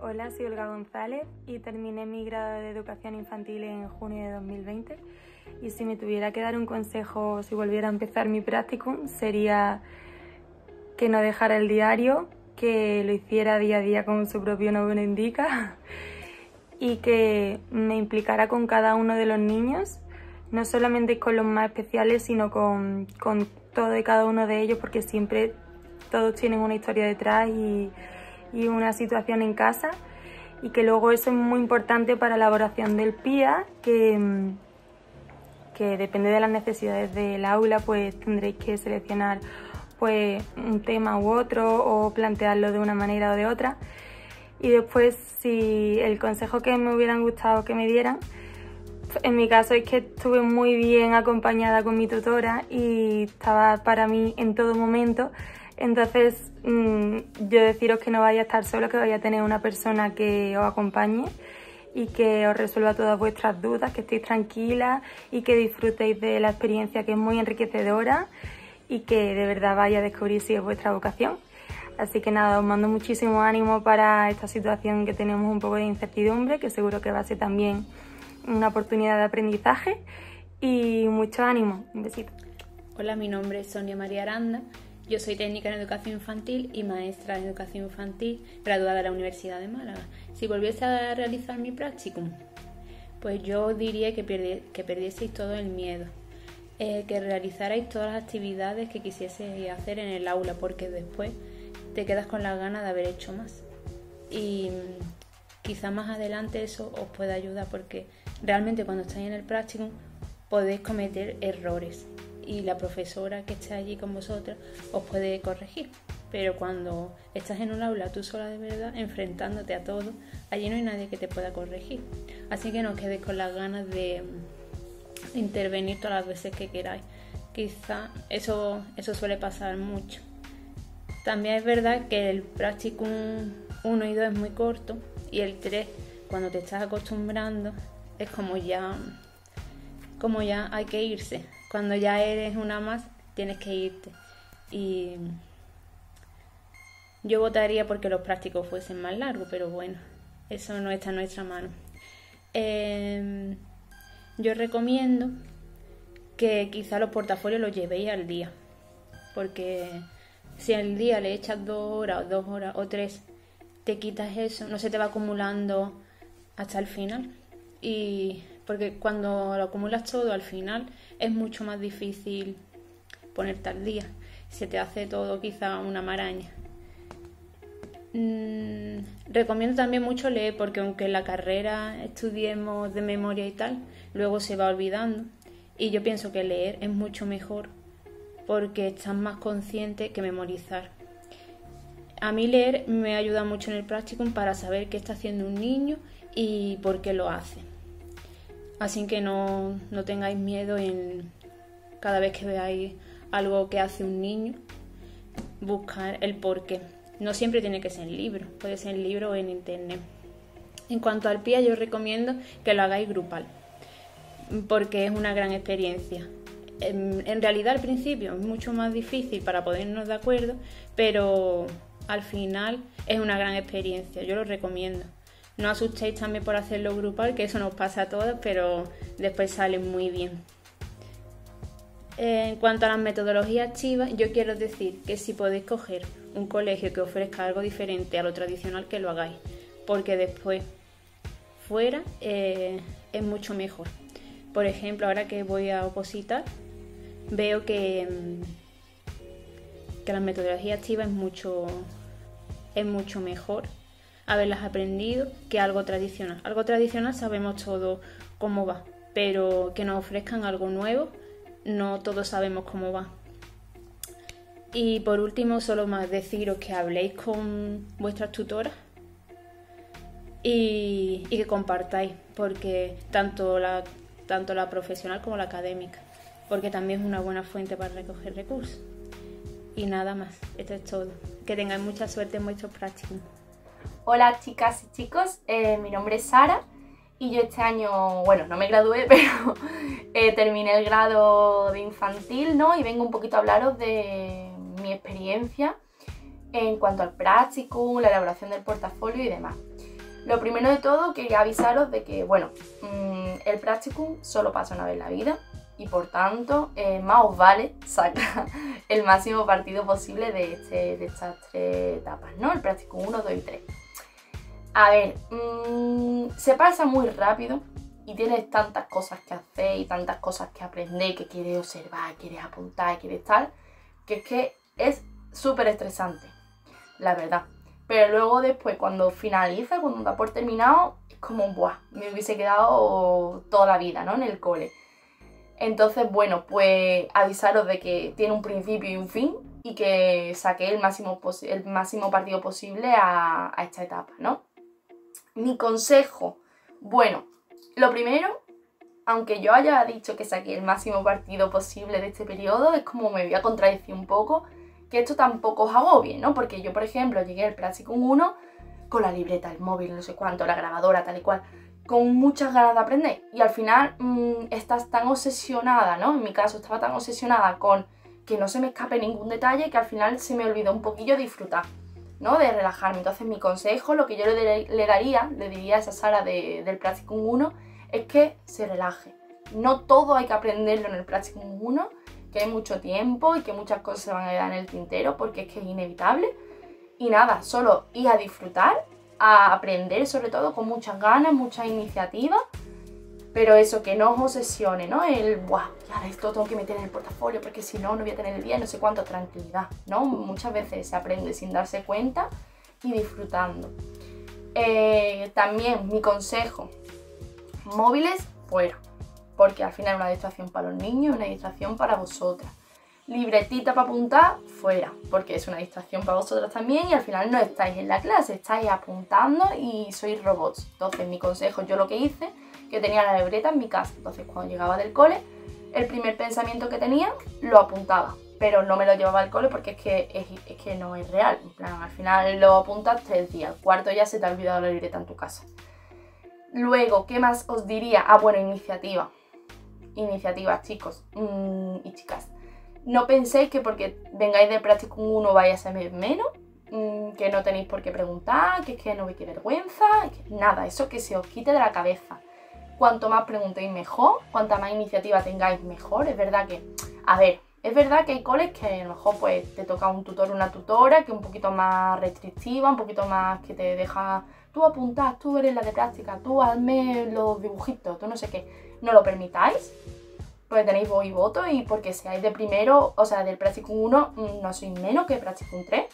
Hola, soy Olga González y terminé mi grado de Educación Infantil en junio de 2020. Y si me tuviera que dar un consejo si volviera a empezar mi practicum, sería que no dejara el diario, que lo hiciera día a día como su propio nombre indica y que me implicara con cada uno de los niños, no solamente con los más especiales, sino con todo y cada uno de ellos, porque siempre todos tienen una historia detrás y una situación en casa, y que luego eso es muy importante para la elaboración del PIA, que depende de las necesidades del aula, pues tendréis que seleccionar pues un tema u otro o plantearlo de una manera o de otra. Y después, si el consejo que me hubieran gustado que me dieran, en mi caso es que estuve muy bien acompañada con mi tutora y estaba para mí en todo momento. Entonces, yo deciros que no vaya a estar solo, que vaya a tener una persona que os acompañe y que os resuelva todas vuestras dudas, que estéis tranquilas y que disfrutéis de la experiencia, que es muy enriquecedora y que de verdad vaya a descubrir si es vuestra vocación. Así que nada, os mando muchísimo ánimo para esta situación que tenemos un poco de incertidumbre, que seguro que va a ser también una oportunidad de aprendizaje, y mucho ánimo. Un besito. Hola, mi nombre es Sonia María Aranda. Yo soy técnica en educación infantil y maestra en educación infantil, graduada de la Universidad de Málaga. Si volviese a realizar mi practicum, pues yo diría que perdieseis todo el miedo, que realizarais todas las actividades que quisieseis hacer en el aula, porque después te quedas con las ganas de haber hecho más. Y quizá más adelante eso os pueda ayudar, porque realmente cuando estáis en el practicum podéis cometer errores y la profesora que esté allí con vosotros os puede corregir. Pero cuando estás en un aula tú sola de verdad, enfrentándote a todo, allí no hay nadie que te pueda corregir. Así que no os quedéis con las ganas de intervenir todas las veces que queráis. Quizá eso suele pasar mucho. También es verdad que el practicum 1 y 2 es muy corto, y el 3, cuando te estás acostumbrando, es como ya hay que irse. Cuando ya eres una más, tienes que irte. Y yo votaría porque los prácticos fuesen más largos, pero bueno, eso no está en nuestra mano. Yo recomiendo que quizá los portafolios los llevéis al día, porque si al día le echas 2 horas o 2 horas o 3, te quitas eso, no se te va acumulando hasta el final. Y porque cuando lo acumulas todo al final es mucho más difícil ponerte al día, se te hace todo quizá una maraña. Recomiendo también mucho leer, porque aunque en la carrera estudiemos de memoria y tal, luego se va olvidando, y yo pienso que leer es mucho mejor porque estás más consciente que memorizar. A mí leer me ayuda mucho en el practicum para saber qué está haciendo un niño y por qué lo hace. Así que no tengáis miedo en cada vez que veáis algo que hace un niño, buscar el porqué. No siempre tiene que ser en libro, puede ser en libro o en internet. En cuanto al PIA, yo recomiendo que lo hagáis grupal, porque es una gran experiencia. En realidad al principio es mucho más difícil para ponernos de acuerdo, pero al final es una gran experiencia, yo lo recomiendo. No asustéis también por hacerlo grupal, que eso nos pasa a todos, pero después sale muy bien. En cuanto a las metodologías activas, yo quiero decir que si podéis coger un colegio que ofrezca algo diferente a lo tradicional, que lo hagáis, porque después fuera es mucho mejor. Por ejemplo, ahora que voy a opositar, veo que la metodología activa es mucho mejor haberlas aprendido que algo tradicional. Algo tradicional sabemos todo cómo va, pero que nos ofrezcan algo nuevo, no todos sabemos cómo va. Y por último, solo más deciros que habléis con vuestras tutoras y que compartáis, porque tanto la profesional como la académica, porque también es una buena fuente para recoger recursos. Y nada más, esto es todo. Que tengáis mucha suerte en vuestros prácticos. Hola chicas y chicos, mi nombre es Sara y yo este año, bueno, no me gradué, pero terminé el grado de infantil, ¿no? Y vengo un poquito a hablaros de mi experiencia en cuanto al practicum, la elaboración del portafolio y demás. Lo primero de todo, quería avisaros de que, bueno, el practicum solo pasa una vez en la vida y por tanto, más os vale sacar el máximo partido posible de estas 3 etapas, ¿no? El practicum 1, 2 y 3. A ver, se pasa muy rápido y tienes tantas cosas que hacer y tantas cosas que aprender, que quieres observar, quieres apuntar, quieres tal, que es súper estresante, la verdad. Pero luego después, cuando finaliza, cuando da por terminado, es como, ¡buah! Me hubiese quedado toda la vida, ¿no? En el cole. Entonces, bueno, pues avisaros de que tiene un principio y un fin y que saqué el máximo partido posible a esta etapa, ¿no? Mi consejo, bueno, lo primero, aunque yo haya dicho que saqué el máximo partido posible de este periodo, es como me voy a contradecir un poco, que esto tampoco os agobie, ¿no? Porque yo, por ejemplo, llegué al Practicum 1 con la libreta, el móvil, no sé cuánto, la grabadora, tal y cual, con muchas ganas de aprender. Y al final estás tan obsesionada, ¿no? En mi caso estaba tan obsesionada con que no se me escape ningún detalle que al final se me olvidó un poquillo disfrutar, ¿no? De relajarme. Entonces mi consejo, lo que yo le diría a esa Sara del Practicum 1, es que se relaje. No todo hay que aprenderlo en el Practicum 1, que hay mucho tiempo y que muchas cosas se van a quedar en el tintero porque es que es inevitable. Y nada, solo ir a disfrutar, a aprender sobre todo con muchas ganas, mucha iniciativa, pero eso, que no os obsesione, ¿no? ¡buah! Ya esto tengo que meter en el portafolio porque si no, no voy a tener el día, no sé cuánto, tranquilidad, ¿no? Muchas veces se aprende sin darse cuenta y disfrutando. También mi consejo, móviles fuera, porque al final es una distracción para los niños y una distracción para vosotras. Libretita para apuntar, fuera, porque es una distracción para vosotras también y al final no estáis en la clase, estáis apuntando y sois robots. Entonces mi consejo, yo lo que hice, que tenía la libreta en mi casa, entonces cuando llegaba del cole, el primer pensamiento que tenía lo apuntaba, pero no me lo llevaba al cole porque es que no es real. En plan, al final lo apuntas 3 días, al cuarto ya se te ha olvidado la libreta en tu casa. Luego, ¿qué más os diría? Ah, bueno, iniciativa. Iniciativas, chicos y chicas. No penséis que porque vengáis de Practicum 1 vais a saber menos, que no tenéis por qué preguntar, que es que no veis qué vergüenza, nada, eso que se os quite de la cabeza. Cuanto más preguntéis mejor, cuanta más iniciativa tengáis mejor. Es verdad que, a ver, es verdad que hay coles que a lo mejor pues te toca un tutor o una tutora que es un poquito más restrictiva, un poquito más que te deja, tú apuntás, tú eres la de práctica, tú hazme los dibujitos, tú no sé qué, no lo permitáis. Pues tenéis voz y voto y porque seáis de primero, o sea, del Practicum 1 no sois menos que Practicum 3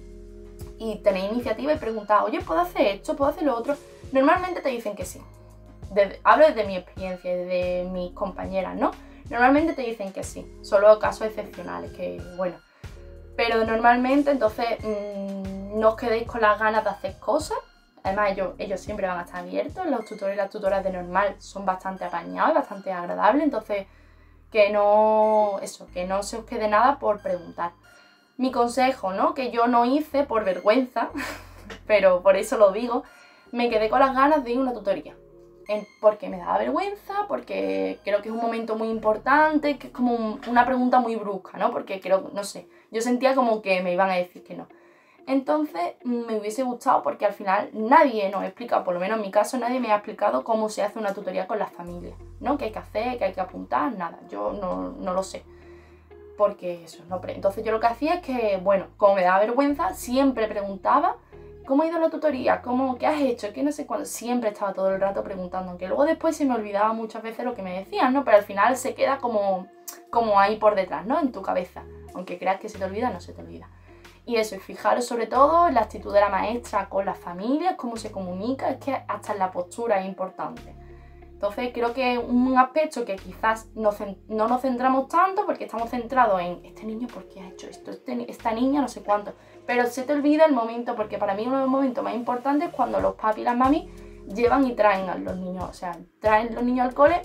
y tenéis iniciativa y preguntáis, oye, ¿puedo hacer esto? ¿Puedo hacer lo otro? Normalmente te dicen que sí. Hablo desde mi experiencia, desde mis compañeras, ¿no? Normalmente te dicen que sí, solo casos excepcionales, que bueno. Pero normalmente entonces no os quedéis con las ganas de hacer cosas. Además ellos siempre van a estar abiertos, los tutores y las tutoras de normal son bastante apañados y bastante agradables, entonces que no se os quede nada por preguntar. Mi consejo, ¿no? Que yo no hice por vergüenza, pero por eso lo digo, me quedé con las ganas de ir a una tutoría. Porque me daba vergüenza, porque creo que es un momento muy importante, que es como una pregunta muy brusca, ¿no? Porque creo, no sé, yo sentía como que me iban a decir que no. Entonces me hubiese gustado porque al final nadie nos explica, por lo menos en mi caso, nadie me ha explicado cómo se hace una tutoría con las familias, ¿no? ¿Qué hay que hacer? ¿Qué hay que apuntar? Nada, yo no lo sé. Porque eso, no. Entonces yo lo que hacía es que, bueno, como me daba vergüenza, siempre preguntaba ¿cómo ha ido la tutoría? ¿Qué has hecho? ¿Qué no sé cuándo? Siempre estaba todo el rato preguntando, aunque luego después se me olvidaba muchas veces lo que me decían, ¿no? Pero al final se queda como ahí por detrás, ¿no? En tu cabeza. Aunque creas que se te olvida, no se te olvida. Y eso, y fijaros sobre todo en la actitud de la maestra con las familias, cómo se comunica, es que hasta en la postura es importante. Entonces creo que es un aspecto que quizás no nos centramos tanto porque estamos centrados en este niño ¿por qué ha hecho esto? Esta niña no sé cuánto. Pero se te olvida el momento, porque para mí uno de los momentos más importantes es cuando los papis y las mamis llevan y traen a los niños, o sea, traen los niños al cole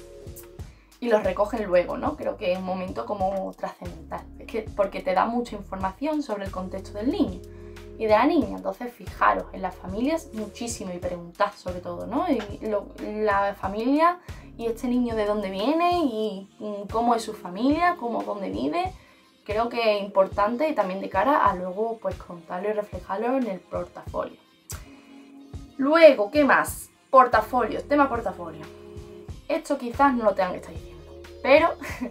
y los recogen luego, ¿no? Creo que es un momento como trascendental, porque te da mucha información sobre el contexto del niño y de la niña. Entonces fijaros en las familias muchísimo y preguntad sobre todo, ¿no? La familia y este niño de dónde viene y cómo es su familia, dónde vive. Creo que es importante y también de cara a luego pues contarlo y reflejarlo en el portafolio. Luego, ¿qué más? Portafolios, tema portafolio. Esto quizás no lo tengan que estar diciendo, pero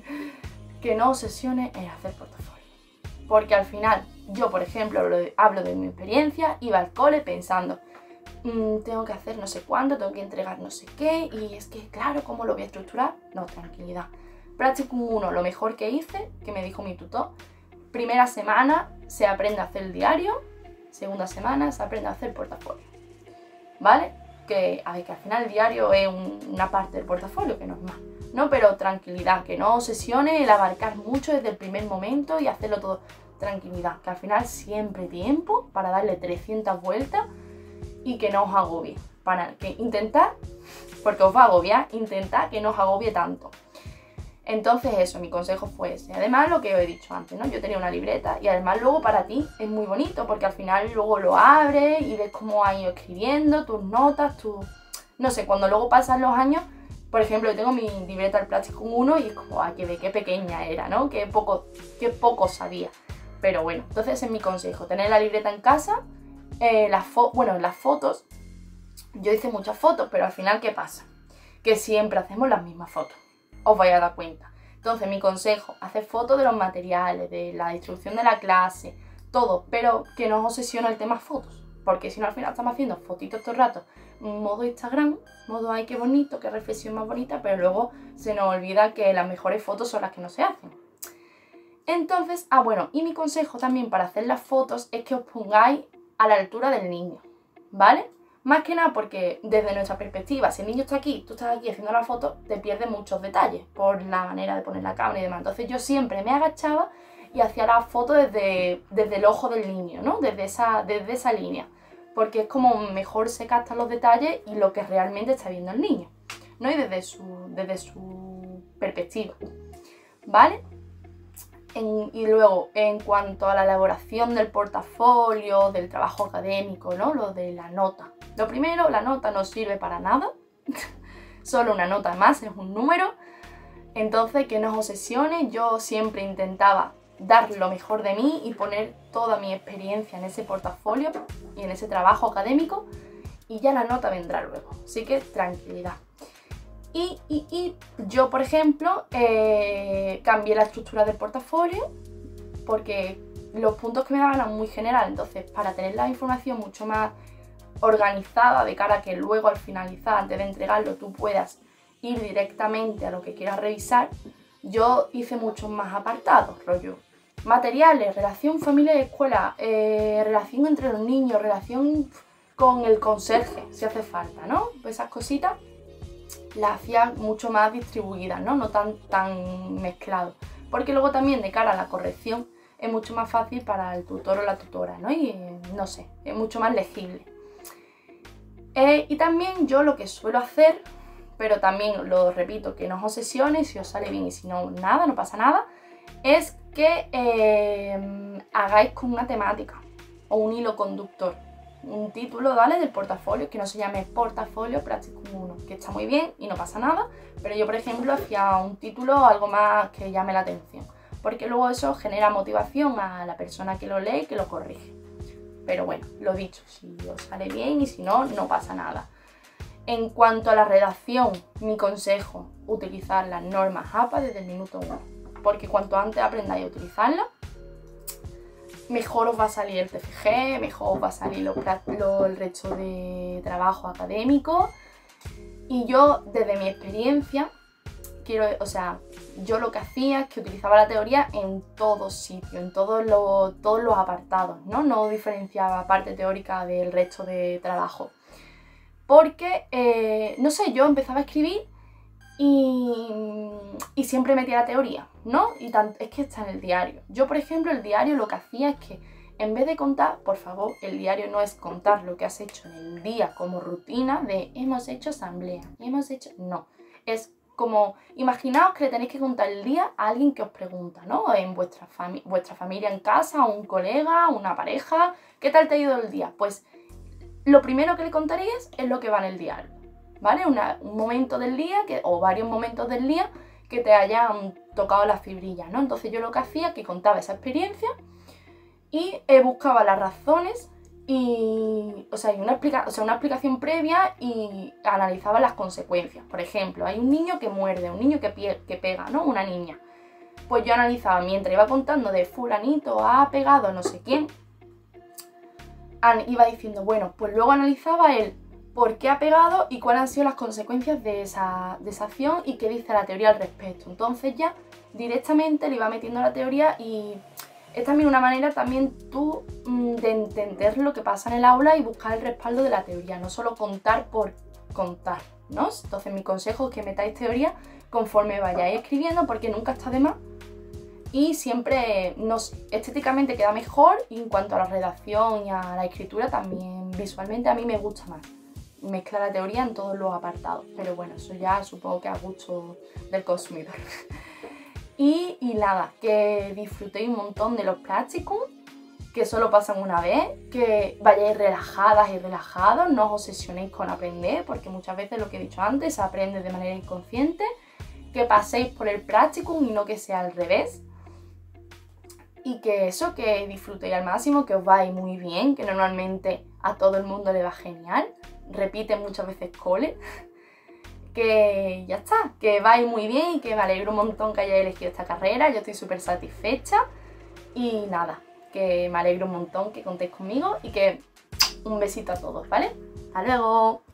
que no obsesiones en hacer portafolio. Porque al final, yo por ejemplo, hablo de mi experiencia, iba al cole pensando, tengo que hacer no sé cuándo, tengo que entregar no sé qué, y es que claro, ¿cómo lo voy a estructurar? No, tranquilidad. Practicum 1, lo mejor que hice, que me dijo mi tutor, primera semana se aprende a hacer el diario, segunda semana se aprende a hacer portafolio, ¿vale? Que, a ver, que al final el diario es una parte del portafolio, que no es más, ¿no? Pero tranquilidad, que no obsesione el abarcar mucho desde el primer momento y hacerlo todo. Tranquilidad, que al final siempre hay tiempo para darle 300 vueltas y que no os agobie. Para que intentar, porque os va a agobiar, intentar que no os agobie tanto. Entonces eso, mi consejo fue ese. Además, lo que os he dicho antes, ¿no? Yo tenía una libreta y además luego para ti es muy bonito porque al final luego lo abres y ves cómo has ido escribiendo, tus notas, no sé, cuando luego pasan los años, por ejemplo, yo tengo mi libreta del Practicum 1 y es como, ay, que de qué pequeña era, ¿no? Qué poco sabía. Pero bueno, entonces ese es mi consejo, tener la libreta en casa, las fotos, yo hice muchas fotos, pero al final, ¿qué pasa? Que siempre hacemos las mismas fotos. Os vais a dar cuenta. Entonces mi consejo, hacer fotos de los materiales, de la distribución de la clase, todo, pero que no os obsesione el tema fotos, porque si no al final estamos haciendo fotitos todo el rato, modo Instagram, modo ay qué bonito, qué reflexión más bonita, pero luego se nos olvida que las mejores fotos son las que no se hacen. Entonces, bueno, y mi consejo también para hacer las fotos es que os pongáis a la altura del niño, ¿vale? Más que nada porque desde nuestra perspectiva, si el niño está aquí, tú estás aquí haciendo la foto, te pierdes muchos detalles por la manera de poner la cámara y demás. Entonces yo siempre me agachaba y hacía la foto desde el ojo del niño, ¿no? Desde esa línea. Porque es como mejor se captan los detalles y lo que realmente está viendo el niño, ¿no? Y desde su perspectiva, ¿vale? Y luego, en cuanto a la elaboración del portafolio, del trabajo académico, ¿no? Lo de la nota. Lo primero, la nota no sirve para nada. Solo una nota más, es un número. Entonces, que no os obsesione. Yo siempre intentaba dar lo mejor de mí y poner toda mi experiencia en ese portafolio y en ese trabajo académico. Y ya la nota vendrá luego. Así que tranquilidad. Y yo, por ejemplo, cambié la estructura del portafolio porque los puntos que me daban eran muy general. Entonces, para tener la información mucho más organizada de cara a que luego al finalizar, antes de entregarlo, tú puedas ir directamente a lo que quieras revisar, yo hice muchos más apartados, rollo materiales, relación familia-escuela, relación entre los niños, relación con el conserje, si hace falta, ¿no? Pues esas cositas las hacía mucho más distribuidas, ¿no? No tan mezclado. Porque luego también de cara a la corrección es mucho más fácil para el tutor o la tutora, ¿no? Y no sé, es mucho más legible. Y también yo lo que suelo hacer, pero también lo repito, que no os obsesiones, si os sale bien y si no, nada, no pasa nada, es que hagáis con una temática o un hilo conductor. Un título, ¿vale? Del portafolio, que no se llame Portafolio Practicum 1, que está muy bien y no pasa nada, pero yo, por ejemplo, hacía un título algo más que llame la atención, porque luego eso genera motivación a la persona que lo lee y que lo corrige. Pero bueno, lo dicho, si os sale bien y si no, no pasa nada. En cuanto a la redacción, mi consejo, utilizar las normas APA desde el minuto 1, porque cuanto antes aprendáis a utilizarlas, mejor os va a salir el TFG, mejor os va a salir el resto de trabajo académico. Y yo, desde mi experiencia, yo lo que hacía es que utilizaba la teoría en todos sitios, en todos los apartados, ¿no? No diferenciaba parte teórica del resto de trabajo. Porque, no sé, yo empezaba a escribir y siempre metía la teoría, ¿no? Es que está en el diario. Yo, por ejemplo, el diario lo que hacía es que en vez de contar, por favor, el diario no es contar lo que has hecho en el día como rutina de hemos hecho asamblea, no. Es como, imaginaos que le tenéis que contar el día a alguien que os pregunta, ¿no? En vuestra familia en casa, un colega, una pareja, ¿qué tal te ha ido el día? Pues lo primero que le contaríais es lo que va en el diario, ¿vale? Un momento del día o varios momentos del día que te hayan tocado las fibrillas, ¿no? Entonces yo lo que hacía es que contaba esa experiencia y buscaba las razones y, una explicación previa y analizaba las consecuencias. Por ejemplo, hay un niño que muerde, un niño que pega, ¿no? Una niña. Pues yo analizaba, mientras iba contando de fulanito ha pegado no sé quién, iba diciendo, bueno, pues luego analizaba el por qué ha pegado y cuáles han sido las consecuencias de esa acción y qué dice la teoría al respecto. Entonces ya directamente le iba metiendo la teoría y es también una manera también tú de entender lo que pasa en el aula y buscar el respaldo de la teoría, no solo contar por contar, ¿no? Entonces mi consejo es que metáis teoría conforme vayáis escribiendo porque nunca está de más y siempre estéticamente queda mejor y en cuanto a la redacción y a la escritura también visualmente a mí me gusta más. Mezcla la teoría en todos los apartados, pero bueno, eso ya supongo que a gusto del consumidor. Y nada, que disfrutéis un montón de los practicum, que solo pasan una vez, que vayáis relajadas y relajados, no os obsesionéis con aprender, porque muchas veces lo que he dicho antes se aprende de manera inconsciente, que paséis por el practicum y no que sea al revés. Y que eso, que disfrutéis al máximo, que os vais muy bien, que normalmente a todo el mundo le va genial. Repite muchas veces cole. Que ya está, que vais muy bien y que me alegro un montón que hayáis elegido esta carrera. Yo estoy súper satisfecha. Y nada, que me alegro un montón que contéis conmigo y que un besito a todos, ¿vale? ¡Hasta luego!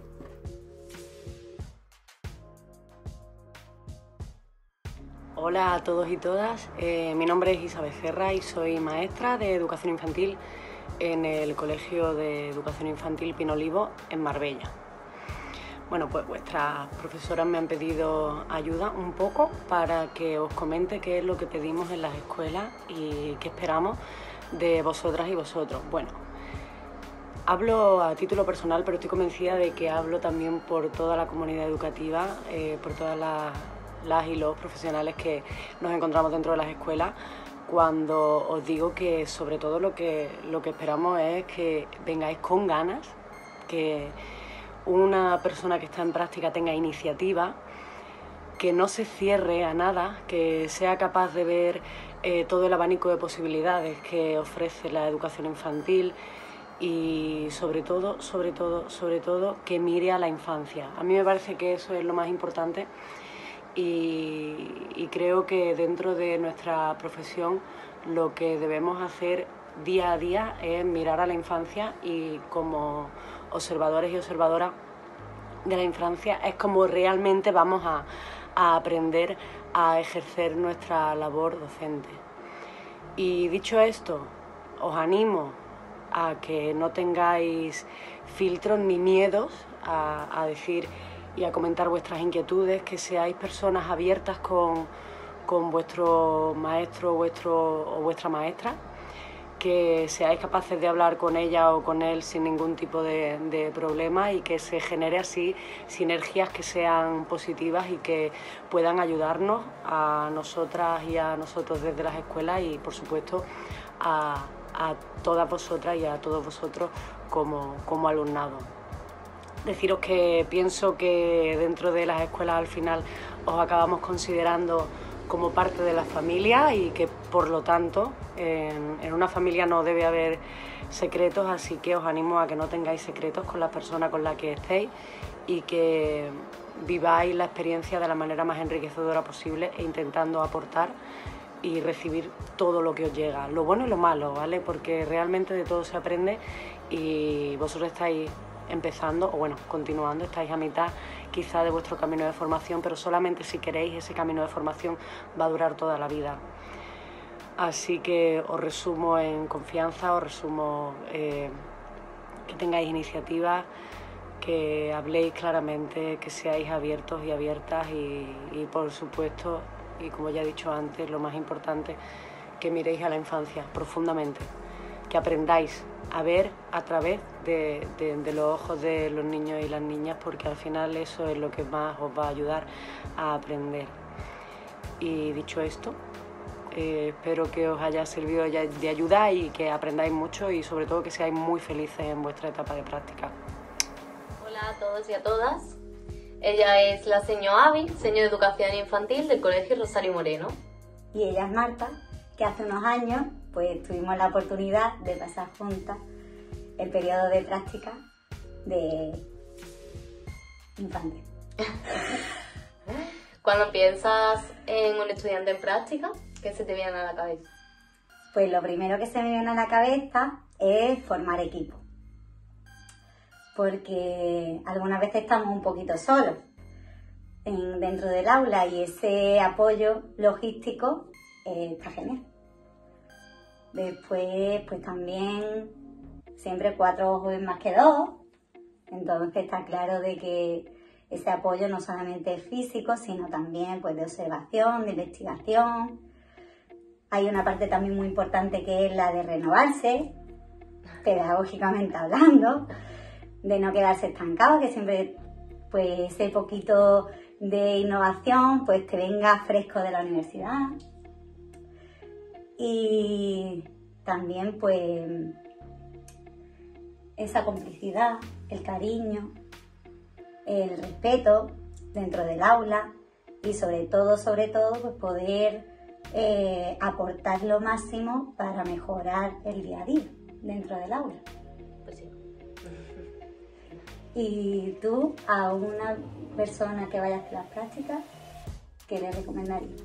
Hola a todos y todas, mi nombre es Isa Becerra y soy maestra de Educación Infantil en el Colegio de Educación Infantil Pino Olivo en Marbella. Bueno, pues vuestras profesoras me han pedido ayuda un poco para que os comente qué es lo que pedimos en las escuelas y qué esperamos de vosotras y vosotros. Bueno, hablo a título personal, pero estoy convencida de que hablo también por toda la comunidad educativa, por todas las y los profesionales que nos encontramos dentro de las escuelas, cuando os digo que sobre todo lo que esperamos es que vengáis con ganas, que una persona que está en práctica tenga iniciativa, que no se cierre a nada, que sea capaz de ver todo el abanico de posibilidades que ofrece la educación infantil y sobre todo que mire a la infancia. A mí me parece que eso es lo más importante. Y creo que dentro de nuestra profesión lo que debemos hacer día a día es mirar a la infancia y como observadores y observadoras de la infancia es como realmente vamos a aprender a ejercer nuestra labor docente. Y dicho esto, os animo a que no tengáis filtros ni miedos a decir y a comentar vuestras inquietudes, que seáis personas abiertas con vuestro maestro o vuestra maestra, que seáis capaces de hablar con ella o con él sin ningún tipo de problema y que se genere así sinergias que sean positivas y que puedan ayudarnos a nosotras y a nosotros desde las escuelas y por supuesto a todas vosotras y a todos vosotros como alumnado. Deciros que pienso que dentro de las escuelas al final os acabamos considerando como parte de la familia y que por lo tanto en una familia no debe haber secretos, así que os animo a que no tengáis secretos con la persona con la que estéis y que viváis la experiencia de la manera más enriquecedora posible e intentando aportar y recibir todo lo que os llega, lo bueno y lo malo, ¿vale? Porque realmente de todo se aprende y vosotros estáis empezando, o bueno, continuando, estáis a mitad quizá de vuestro camino de formación, pero solamente si queréis ese camino de formación va a durar toda la vida. Así que os resumo en confianza, os resumo que tengáis iniciativa, que habléis claramente, que seáis abiertos y abiertas y por supuesto, y como ya he dicho antes, lo más importante, que miréis a la infancia profundamente, que aprendáis a ver a través de los ojos de los niños y las niñas, porque al final eso es lo que más os va a ayudar a aprender. Y dicho esto, espero que os haya servido de ayuda y que aprendáis mucho y sobre todo que seáis muy felices en vuestra etapa de práctica. Hola a todos y a todas. Ella es la señor Avi, señor de Educación Infantil del Colegio Rosario Moreno. Y ella es Marta, que hace unos años pues tuvimos la oportunidad de pasar juntas el periodo de práctica de infantil. Cuando piensas en un estudiante en práctica, ¿qué se te viene a la cabeza? Pues lo primero que se me viene a la cabeza es formar equipo. Porque algunas veces estamos un poquito solos dentro del aula y ese apoyo logístico está genial. Después, pues también siempre 4 ojos es más que 2, entonces está claro de que ese apoyo no solamente es físico, sino también pues de observación, de investigación. Hay una parte también muy importante que es la de renovarse, pedagógicamente hablando, de no quedarse estancado, que siempre pues ese poquito de innovación pues te venga fresco de la universidad. Y también pues esa complicidad, el cariño, el respeto dentro del aula y sobre todo pues poder aportar lo máximo para mejorar el día a día dentro del aula. Pues sí. Y tú, a una persona que vaya a hacer las prácticas, ¿qué le recomendarías?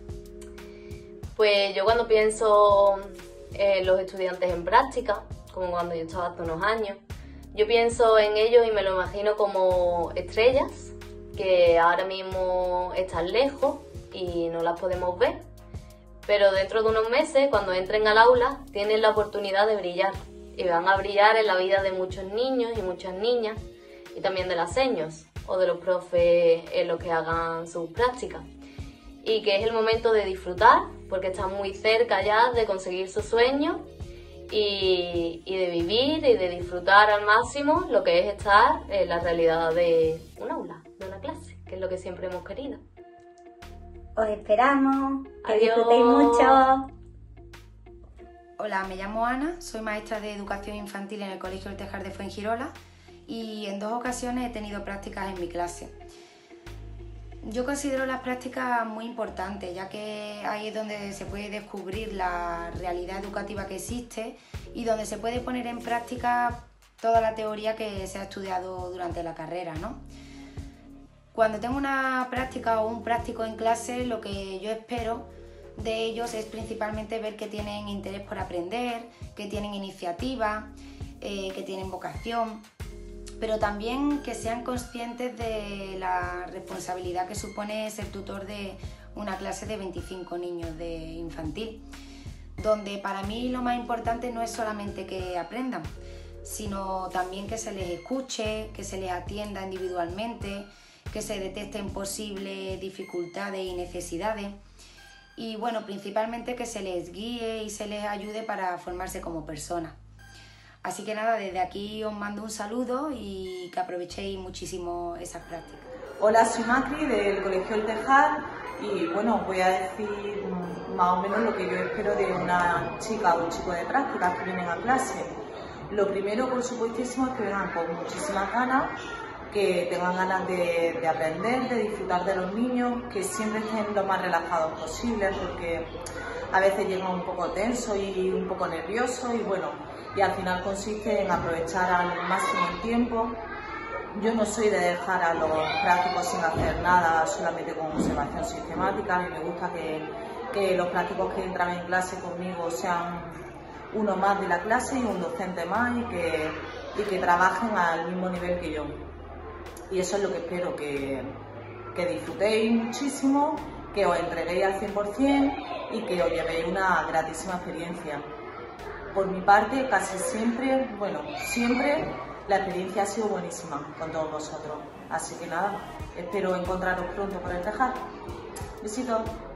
Pues yo cuando pienso en los estudiantes en práctica, como cuando yo estaba hace unos años, yo pienso en ellos y me lo imagino como estrellas que ahora mismo están lejos y no las podemos ver, pero dentro de unos meses, cuando entren al aula, tienen la oportunidad de brillar y van a brillar en la vida de muchos niños y muchas niñas y también de las seños o de los profes en los que hagan sus prácticas, y que es el momento de disfrutar porque están muy cerca ya de conseguir sus sueños y de vivir y de disfrutar al máximo lo que es estar en la realidad de un aula, de una clase, que es lo que siempre hemos querido. Os esperamos, que Adiós. disfrutéis mucho. Hola, me llamo Ana, soy maestra de educación infantil en el Colegio El Tejar de Fuengirola y en 2 ocasiones he tenido prácticas en mi clase. Yo considero las prácticas muy importantes, ya que ahí es donde se puede descubrir la realidad educativa que existe y donde se puede poner en práctica toda la teoría que se ha estudiado durante la carrera, ¿no? Cuando tengo una práctica o un práctico en clase, lo que yo espero de ellos es principalmente ver que tienen interés por aprender, que tienen iniciativa, que tienen vocación, pero también que sean conscientes de la responsabilidad que supone ser tutor de una clase de 25 niños de infantil, donde para mí lo más importante no es solamente que aprendan, sino también que se les escuche, que se les atienda individualmente, que se detecten posibles dificultades y necesidades y bueno, principalmente que se les guíe y se les ayude para formarse como personas. Así que nada, desde aquí os mando un saludo y que aprovechéis muchísimo esas prácticas. Hola, soy Macri del Colegio El Tejar y bueno, voy a decir más o menos lo que yo espero de una chica o un chico de prácticas que vienen a clase. Lo primero, por supuestísimo, es que vengan con muchísimas ganas, que tengan ganas de aprender, de disfrutar de los niños, que siempre estén lo más relajados posible, porque a veces llegan un poco tensos y un poco nerviosos y bueno, y al final consiste en aprovechar al máximo el tiempo. Yo no soy de dejar a los prácticos sin hacer nada, solamente con observación sistemática. A mí me gusta que los prácticos que entran en clase conmigo sean uno más de la clase y un docente más y que trabajen al mismo nivel que yo. Y eso es lo que espero, que disfrutéis muchísimo, que os entreguéis al 100% y que os llevéis una gratísima experiencia. Por mi parte, casi siempre, bueno, siempre la experiencia ha sido buenísima con todos vosotros. Así que nada, espero encontraros pronto por El Tejar. Besitos.